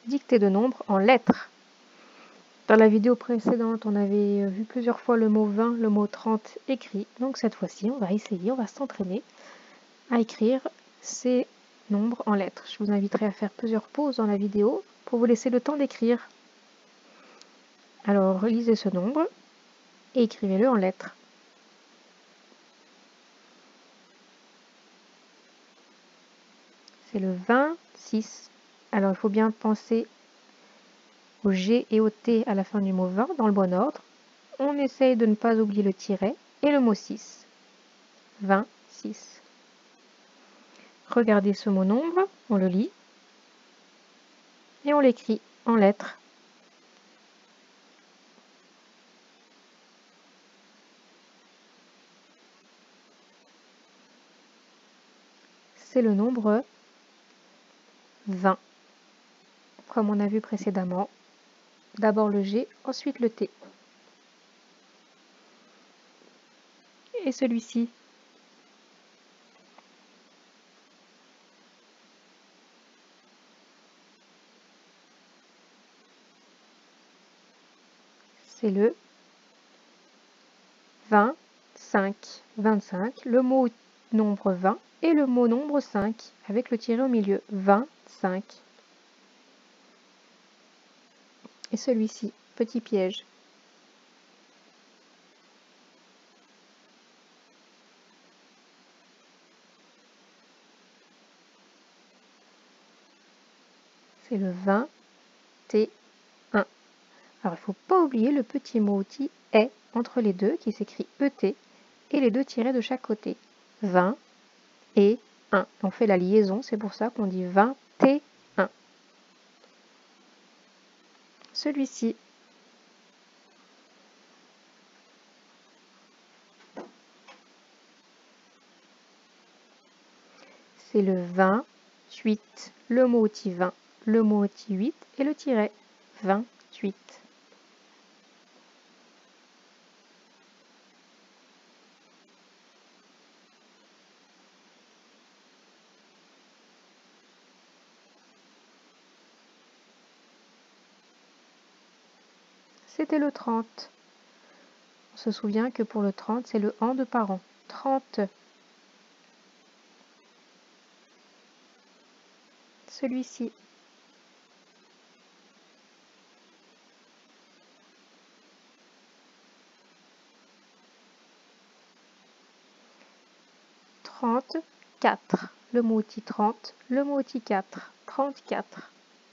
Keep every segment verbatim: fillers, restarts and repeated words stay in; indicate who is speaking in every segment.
Speaker 1: dictée de nombres en lettres. Dans la vidéo précédente, on avait vu plusieurs fois le mot vingt, le mot trente écrit. Donc cette fois-ci, on va essayer, on va s'entraîner à écrire ces nombres en lettres. Je vous inviterai à faire plusieurs pauses dans la vidéo pour vous laisser le temps d'écrire. Alors, lisez ce nombre et écrivez-le en lettres. C'est le vingt-six. Alors, il faut bien penser au G et au T à la fin du mot vingt dans le bon ordre. On essaye de ne pas oublier le tiret et le mot six. vingt-six. Regardez ce mot nombre, on le lit et on l'écrit en lettres. C'est le nombre vingt. Comme on a vu précédemment, d'abord le G, ensuite le T. Et celui-ci, c'est le vingt-cinq. vingt-cinq, le mot nombre vingt et le mot nombre cinq avec le tiret au milieu. vingt-cinq. Et celui-ci, petit piège. C'est le vingt et un. Alors il ne faut pas oublier le petit mot outil est entre les deux qui s'écrit E T et les deux tirets de chaque côté. vingt et un. On fait la liaison, c'est pour ça qu'on dit vingt et un. Celui-ci, c'est le vingt-huit. Le mot outil vingt, le mot outil huit et le tiret. vingt-huit. C'était le trente. On se souvient que pour le trente, c'est le an de parents. trente. Celui-ci. trente-quatre. Le mot outil trente, le mot outil quatre. trente-quatre.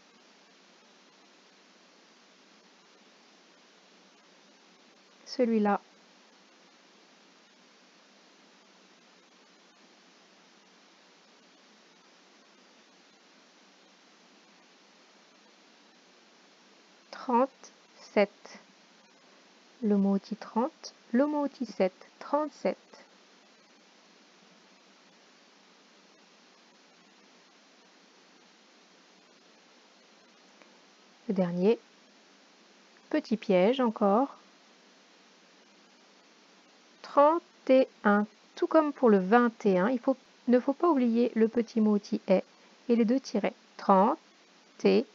Speaker 1: Celui-là. trente-sept. Le mot outil trente, le mot outil sept. trente-sept. Le dernier, petit piège encore, trente et un. Tout comme pour le vingt et un, il faut, ne faut pas oublier le petit mot outil est et les deux tirets. trente et